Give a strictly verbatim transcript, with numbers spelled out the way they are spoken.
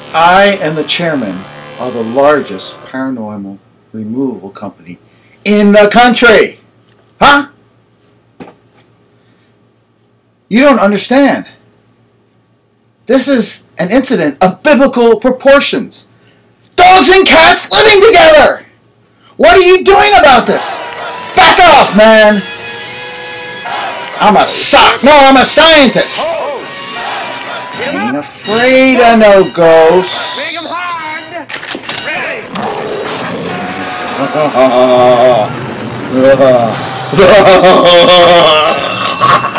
I am the chairman of the largest paranormal removal company in the country. Huh? You don't understand. This is an incident of biblical proportions. Dogs and cats living together. What are you doing about this? Back off, man. I'm a sock. No, I'm a scientist. Ain't afraid of no ghosts. Bring 'em hard. Ready.